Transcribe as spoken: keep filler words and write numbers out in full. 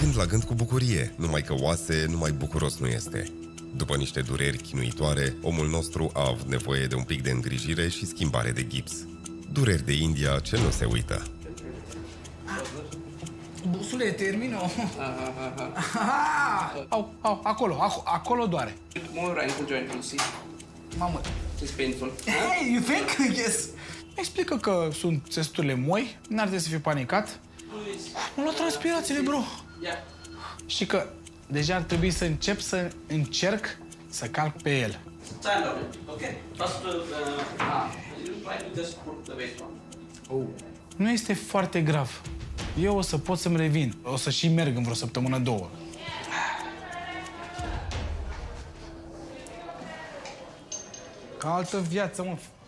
gând la gând cu bucurie, numai că oase, numai bucuros nu este. După niște dureri chinuitoare, omul nostru a avut nevoie de un pic de îngrijire și schimbare de gips. Dureri de India ce nu se uită. Busule, termină. Au, au, acolo, acolo doare. More ankle joint, you see. Mamă. It's painful. Hey, you think? Yes. Explică că sunt țesturile moi, n-ar trebui să fii panicat. M-am luat transpirațiile, bro. Yeah. Și că deja ar trebui să încep să încerc să calc pe el. Stand on it, okay? First, uh, ah, you try to just put the weight on. Oh. Nu este foarte grav. Eu o să pot să-mi revin. O să și merg în vreo săptămână, două. Ca altă viață, mă.